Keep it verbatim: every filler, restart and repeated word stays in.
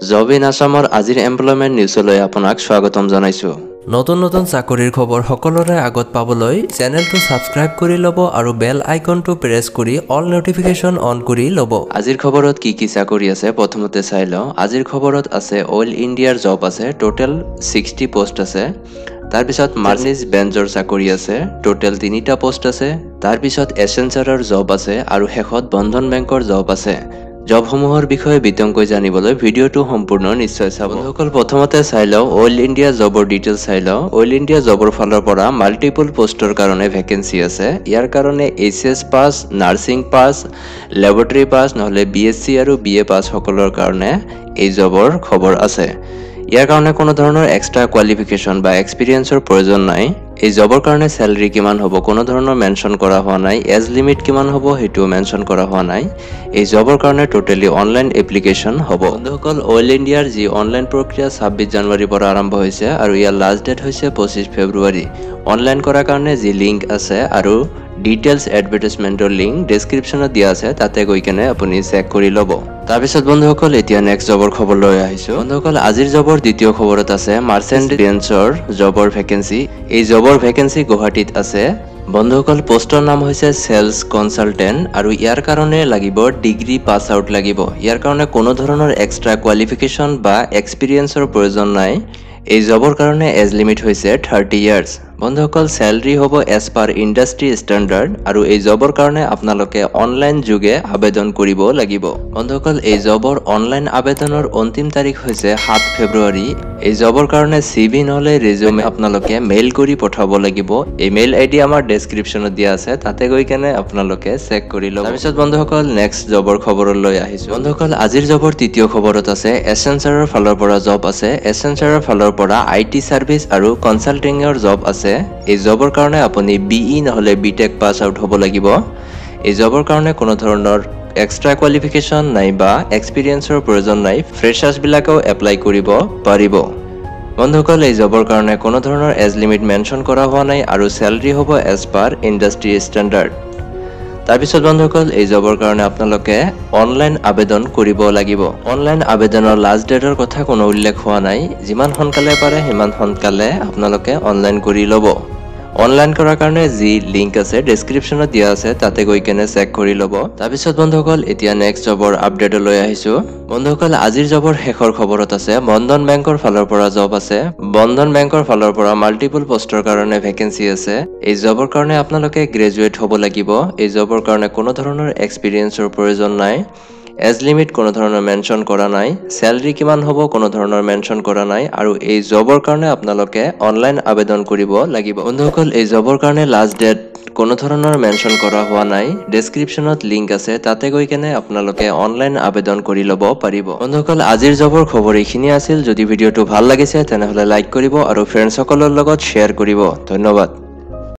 Job in আসামৰ আজিৰ employment নিউজলৈ আপোনাক স্বাগতম জনাইছোঁ। নতুন নতুন চাকৰিৰ খবৰ সকলোৰে আগত পাবলৈ চেনেলটো সাবস্ক্ৰাইব কৰি ল'ব আৰু বেল আইকনটো প্ৰেছ কৰি অল নটিফিকেশ্যন অন কৰি ল'ব। আজিৰ খবৰত কি কি চাকৰি আছে প্ৰথমতে চাই লওঁ। আজিৰ খবৰত আছে অইল ইণ্ডিয়াৰ জব আছে, টোটেল ছিক্সটি পোষ্ট আছে। তাৰপিছত মাৰ্চিজ বেঞ্চৰ চাকৰি আছে, টোটেল তিনিটা পোষ্ট আছে। তাৰপিছত এচেঞ্চাৰৰ জব আছে আৰু শেষত বন্ধন বেংকৰ জব আছে। জবসমূহৰ বিষয়ে বিতংকৈ জানিবলৈ ভিডিঅ'টো সম্পূৰ্ণ নিশ্চয় চাব। বন্ধুসকল প্ৰথমতে চাই লওঁ অইল ইণ্ডিয়া জবৰ ডিটেইলছ চাই লওঁ। অইল ইণ্ডিয়া জবৰ ফালৰ পৰা মাল্টিপল পোষ্টৰ কাৰণে ভেকেঞ্চি আছে। ইয়াৰ কাৰণে H S pass, nursing pass, laboratory pass নহ'লে বি এছ চি আৰু বি এ পাছ সকলৰ কাৰণে এই জবৰ খবৰ আছে। ইয়াৰ কাৰণে কোনো ধৰণৰ এক্সট্ৰা কোৱালিফিকেশ্যন বা এক্সপিৰিয়েঞ্চৰ প্ৰয়োজন নাই। এই জবৰ কাৰণে চেলাৰী কিমান হ'ব কোনো ধৰণৰ মেনশ্যন কৰা হোৱা নাই। এজ লিমিট কিমান হ'ব সেইটোও মেনশ্যন কৰা হোৱা নাই। এই জবৰ কাৰণে টোটেলি অনলাইন এপ্লিকেশ্যন হ'ব। বন্ধুসকল অইল ইণ্ডিয়াৰ যি অনলাইন প্ৰক্ৰিয়া ছাব্বিছ জানুৱাৰীৰ পৰা আৰম্ভ হৈছে আৰু ইয়াৰ লাষ্ট ডেট হৈছে পঁচিছ ফেব্ৰুৱাৰী। অনলাইন কৰাৰ কাৰণে যি লিংক আছে আৰু ডিটেইলছ এডভাৰটাইজমেণ্টৰ লিংক ডেছক্ৰিপশ্যনত দিয়া আছে, তাতে গৈ কেনে আপুনি চেক কৰি ল'ব। তাৰপিছত বন্ধুসকল এতিয়া নেক্সট জবৰ খবৰ লৈ আহিছোঁ। বন্ধুসকল আজিৰ জবৰ দ্বিতীয় খবৰত আছে মাৰ্চেণ্ট বেঞ্চৰ জবৰ ভেকেঞ্চি। এই জবৰ ভেকেঞ্চি গুৱাহাটীত আছে। বন্ধুসকল পোষ্টৰ নাম হৈছে চেলছ কনচালটেণ্ট আৰু ইয়াৰ কাৰণে লাগিব ডিগ্ৰী পাছ আউট লাগিব। ইয়াৰ কাৰণে কোনো ধৰণৰ এক্সট্ৰা কোৱালিফিকেশ্যন বা এক্সপিৰিয়েঞ্চৰ প্ৰয়োজন নাই। এই জবৰ কাৰণে এজ লিমিট হৈছে থাৰ্টি ইয়াৰ্ছ। বন্ধুসকল চেলাৰী হ'ব এজ পাৰ ইণ্ডাষ্ট্ৰী ষ্টেণ্ডাৰ্ড আৰু এই জবৰ কাৰণে আপোনালোকে অনলাইন যোগে আবেদন কৰিব লাগিব। বন্ধুসকল এই জবৰ অনলাইন আবেদনৰ অন্তিম তাৰিখ হৈছে সাত ফেব্ৰুৱাৰী। এই জবৰ কাৰণে চি ভি নহ'লে ৰেজিউমে আপোনালোকে মেইল কৰি পঠাব লাগিব। এই মেইল আই ডি আমাৰ ডেছক্ৰিপশ্যনত দিয়া আছে, তাতে গৈ কেনে আপোনালোকে চেক কৰি ল'ব। তাৰপিছত বন্ধুসকল নেক্সট জবৰ খবৰলৈ আহিছোঁ। বন্ধুসকল আজিৰ জবৰ তৃতীয় খবৰত আছে এচেঞ্চাৰৰ ফালৰ পৰা জব আছে। এচেঞ্চাৰৰ ফালৰ পৰা আই টি ছাৰ্ভিচ আৰু কনচাল্টিঙৰ জব আছে। এই জবৰ কাৰণে আপুনি বি ই নহ'লে বি টেক পাছ আউট হ'ব লাগিব। এই জবৰ কাৰণে কোনো ধৰণৰ এক্সট্ৰা কোৱালিফিকেশ্যন নাই বা এক্সপিৰিয়েঞ্চৰ প্ৰয়োজন নাই। ফ্ৰেছাৰ্ছবিলাকেও এপ্লাই কৰিব পাৰিব। বন্ধুসকল এই জবৰ কাৰণে কোনো ধৰণৰ এজ লিমিট মেনশ্যন কৰা হোৱা নাই আৰু চেলাৰী হ'ব এজ পাৰ ইণ্ডাষ্ট্ৰী ষ্টেণ্ডাৰ্ড। তাৰপিছত বন্ধুসকল এই জবৰ কাৰণে আপোনালোকে অনলাইন আবেদন কৰিব লাগিব। অনলাইন আবেদনৰ লাষ্ট ডেটৰ কথা কোনো উল্লেখ হোৱা নাই। যিমান সোনকালে পাৰে সিমান সোনকালে আপোনালোকে অনলাইন কৰি ল'ব। অনলাইন কৰাৰ কাৰণে যি লিংক আছে ডেছক্ৰিপশ্যনত দিয়া আছে, তাতে গৈ কেনে চেক কৰি ল'ব। তাৰপিছত বন্ধুসকল এতিয়া নেক্সট জবৰ আপডেটলৈ আহিছোঁ। বন্ধুসকল আজিৰ জবৰ শেষৰ খবৰত আছে বন্ধন বেংকৰ ফালৰ পৰা জব আছে। বন্ধন বেংকৰ ফালৰ পৰা মাল্টিপল পোষ্টৰ কাৰণে ভেকেঞ্চি আছে। এই জবৰ কাৰণে আপোনালোকে গ্ৰেজুৱেট হ'ব লাগিব। এই জবৰ কাৰণে কোনো ধৰণৰ এক্সপিৰিয়েঞ্চৰ প্ৰয়োজন নাই। এজ লিমিট কোনো ধৰণৰ মেনশ্যন কৰা নাই। চেলাৰী কিমান হ'ব কোনো ধৰণৰ মেনশ্যন কৰা নাই আৰু এই জবৰ কাৰণে আপোনালোকে অনলাইন আবেদন কৰিব লাগিব। বন্ধুসকল এই জবৰ কাৰণে লাষ্ট ডেট কোনো ধৰণৰ মেনশ্যন কৰা হোৱা নাই। ডেছক্ৰিপশ্যনত লিংক আছে, তাতে গৈ কেনে আপোনালোকে অনলাইন আবেদন কৰি ল'ব পাৰিব। বন্ধুসকল আজিৰ জবৰ খবৰ এইখিনি আছিল। যদি ভিডিঅ'টো ভাল লাগিছে তেনেহ'লে লাইক কৰিব আৰু ফ্ৰেণ্ডসকলৰ লগত শ্বেয়াৰ কৰিব। ধন্যবাদ।